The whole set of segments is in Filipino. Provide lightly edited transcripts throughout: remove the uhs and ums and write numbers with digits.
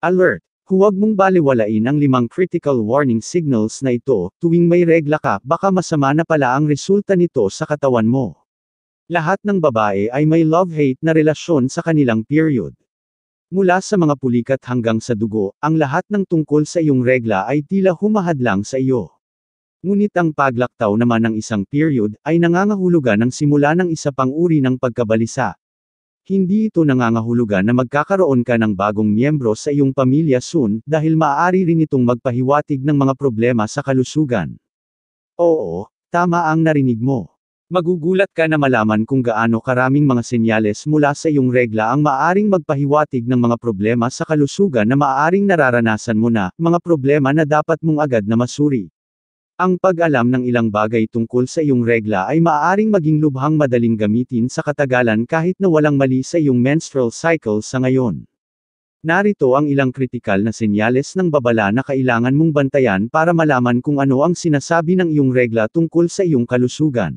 Alert! Huwag mong balewalain ang 5 critical warning signals na ito, tuwing may regla ka, baka masama na pala ang resulta nito sa katawan mo. Lahat ng babae ay may love-hate na relasyon sa kanilang period. Mula sa mga pulikat hanggang sa dugo, ang lahat ng tungkol sa iyong regla ay tila humahadlang sa iyo. Ngunit ang paglaktaw naman ng isang period, ay nangangahulugan ng simula ng isa pang uri ng pagkabalisa. Hindi ito nangangahulugan na magkakaroon ka ng bagong miyembro sa iyong pamilya soon, dahil maaari rin itong magpahiwatig ng mga problema sa kalusugan. Oo, tama ang narinig mo. Magugulat ka na malaman kung gaano karaming mga senyales mula sa iyong regla ang maaaring magpahiwatig ng mga problema sa kalusugan na maaaring nararanasan mo na, mga problema na dapat mong agad na masuri. Ang pag-alam ng ilang bagay tungkol sa iyong regla ay maaaring maging lubhang madaling gamitin sa katagalan kahit na walang mali sa iyong menstrual cycle sa ngayon. Narito ang ilang kritikal na senyales ng babala na kailangan mong bantayan para malaman kung ano ang sinasabi ng iyong regla tungkol sa iyong kalusugan.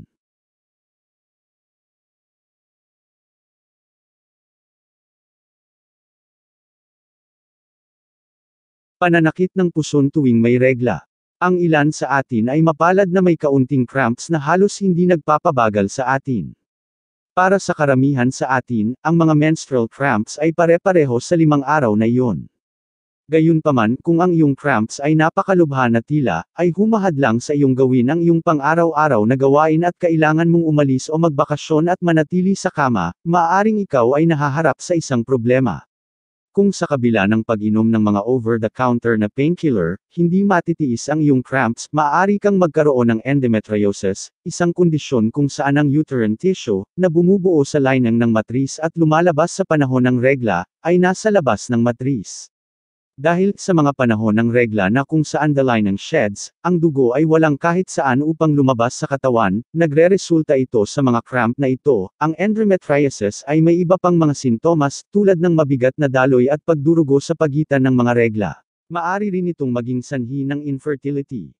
Pananakit ng puson tuwing may regla. Ang ilan sa atin ay mapalad na may kaunting cramps na halos hindi nagpapabagal sa atin. Para sa karamihan sa atin, ang mga menstrual cramps ay pare-pareho sa 5 araw na iyon. Gayunpaman, kung ang iyong cramps ay napakalubha na tila, ay humahadlang sa iyong gawin ang iyong pang-araw-araw na gawain at kailangan mong umalis o magbakasyon at manatili sa kama, maaaring ikaw ay nahaharap sa isang problema. Kung sa kabila ng pag-inom ng mga over-the-counter na painkiller, hindi matitiis ang iyong cramps, maaari kang magkaroon ng endometriosis, isang kondisyon kung saan ang uterine tissue, na bumubuo sa lining ng matris at lumalabas sa panahon ng regla, ay nasa labas ng matris. Dahil sa mga panahon ng regla na kung saan the lining sheds, ang dugo ay walang kahit saan upang lumabas sa katawan, nagre-resulta ito sa mga cramp na ito. Ang endometriosis ay may iba pang mga sintomas, tulad ng mabigat na daloy at pagdurugo sa pagitan ng mga regla. Maari rin itong maging sanhi ng infertility.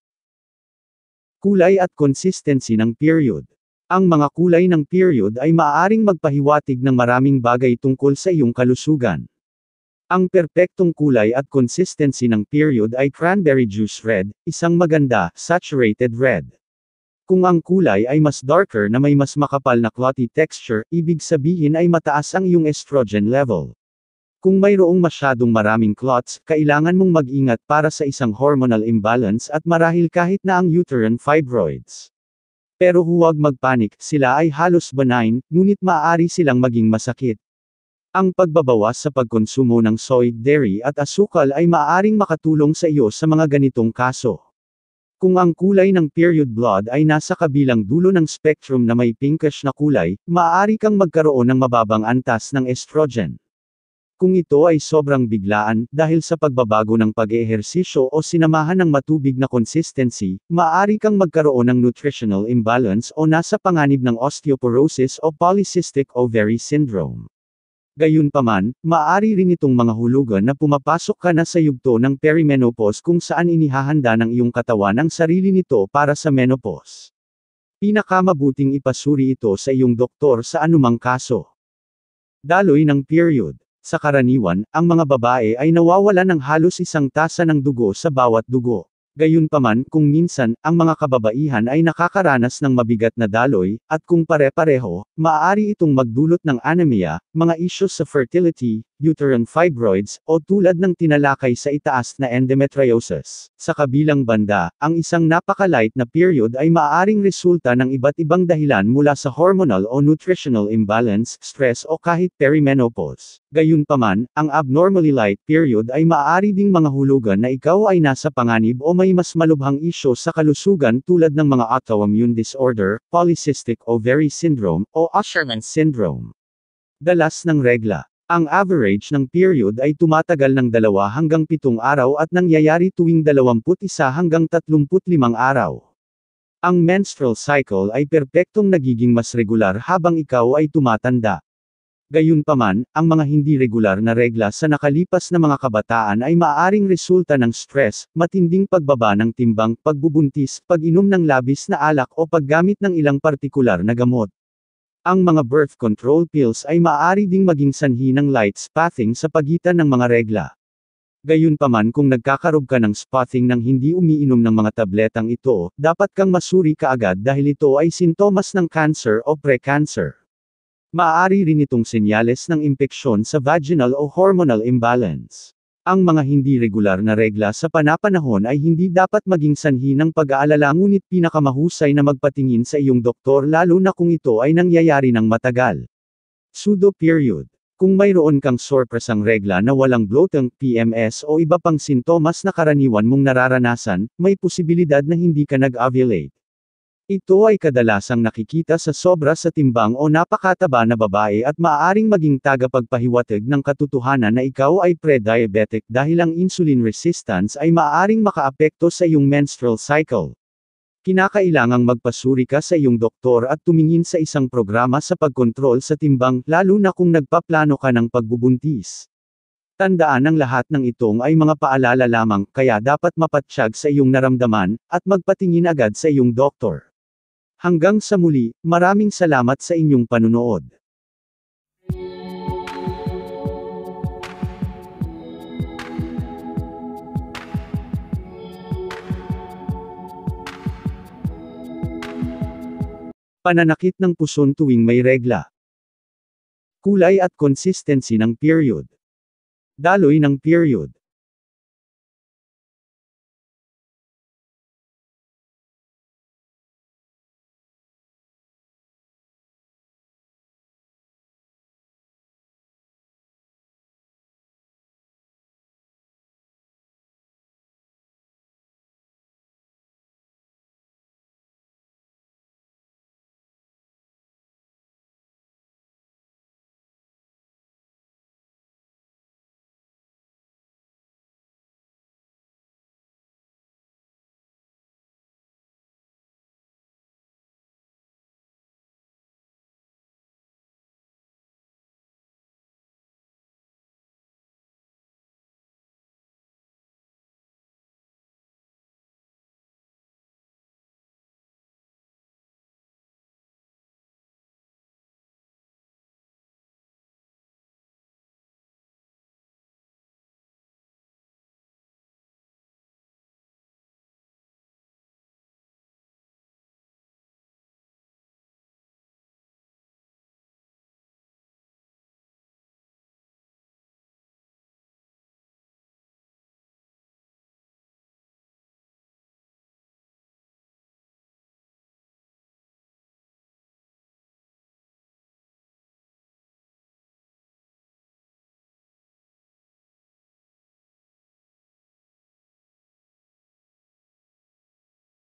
Kulay at consistency ng period. Ang mga kulay ng period ay maaaring magpahiwatig ng maraming bagay tungkol sa iyong kalusugan. Ang perpektong kulay at consistency ng period ay cranberry juice red, isang maganda, saturated red. Kung ang kulay ay mas darker na may mas makapal na clotty texture, ibig sabihin ay mataas ang iyong estrogen level. Kung mayroong masyadong maraming clots, kailangan mong mag-ingat para sa isang hormonal imbalance at marahil kahit na ang uterine fibroids. Pero huwag magpanik, sila ay halos benign, ngunit maaari silang maging masakit. Ang pagbabawas sa pagkonsumo ng soy, dairy at asukal ay maaaring makatulong sa iyo sa mga ganitong kaso. Kung ang kulay ng period blood ay nasa kabilang dulo ng spectrum na may pinkish na kulay, maaari kang magkaroon ng mababang antas ng estrogen. Kung ito ay sobrang biglaan, dahil sa pagbabago ng pag-eehersisyo o sinamahan ng matubig na consistency, maaari kang magkaroon ng nutritional imbalance o nasa panganib ng osteoporosis o polycystic ovary syndrome. Gayunpaman, maaari rin itong mga hulugan na pumapasok ka na sa yugto ng perimenopause kung saan inihahanda ng iyong katawan ang sarili nito para sa menopause. Pinakamabuting ipasuri ito sa iyong doktor sa anumang kaso. Daloy ng period. Sa karaniwan, ang mga babae ay nawawalan ng halos 1 tasa ng dugo sa bawat dugo. Gayunpaman, kung minsan, ang mga kababaihan ay nakakaranas ng mabigat na daloy, at kung pare-pareho, maaari itong magdulot ng anemia, mga issues sa fertility, uterine fibroids, o tulad ng tinalakay sa itaas na endometriosis. Sa kabilang banda, ang isang napaka-light na period ay maaaring resulta ng iba't ibang dahilan mula sa hormonal o nutritional imbalance, stress o kahit perimenopause. Gayunpaman, ang abnormally light period ay maaari ding mga hulugan na ikaw ay nasa panganib o may mas malubhang isyu sa kalusugan tulad ng mga autoimmune disorder, polycystic ovary syndrome, o Usherman's syndrome. Dalas ng regla. Ang average ng period ay tumatagal ng 2 hanggang 7 araw at nangyayari tuwing 21 hanggang 35 araw. Ang menstrual cycle ay perpektong nagiging mas regular habang ikaw ay tumatanda. Gayunpaman, ang mga hindi regular na regla sa nakalipas na mga kabataan ay maaaring resulta ng stress, matinding pagbaba ng timbang, pagbubuntis, pag-inom ng labis na alak o paggamit ng ilang partikular na gamot. Ang mga birth control pills ay maaari ding maging sanhi ng light spathing sa pagitan ng mga regla. Gayunpaman kung nagkakaroon ka ng spotting nang hindi umiinom ng mga tabletang ito, dapat kang masuri kaagad dahil ito ay sintomas ng cancer o pre-cancer. Maaari rin itong senyales ng impeksyon sa vaginal o hormonal imbalance. Ang mga hindi regular na regla sa panapanahon ay hindi dapat maging sanhi ng pag-aalala, ngunit pinakamahusay na magpatingin sa iyong doktor lalo na kung ito ay nangyayari ng matagal. Pseudo period. Kung mayroon kang sorpresang regla na walang bloating, PMS o iba pang sintomas na karaniwan mong nararanasan, may posibilidad na hindi ka nag-ovulate. Ito ay kadalasang nakikita sa sobra sa timbang o napakataba na babae at maaaring maging tagapagpahiwatig ng katotohanan na ikaw ay pre-diabetic dahil ang insulin resistance ay maaaring makaapekto sa iyong menstrual cycle. Kinakailangang magpasuri ka sa iyong doktor at tumingin sa isang programa sa pagkontrol sa timbang, lalo na kung nagpaplano ka ng pagbubuntis. Tandaan ang lahat ng itong ay mga paalala lamang, kaya dapat mapatsyag sa iyong naramdaman, at magpatingin agad sa iyong doktor. Hanggang sa muli, maraming salamat sa inyong panunood. Pananakit ng puson tuwing may regla. Kulay at consistency ng period. Daloy ng period.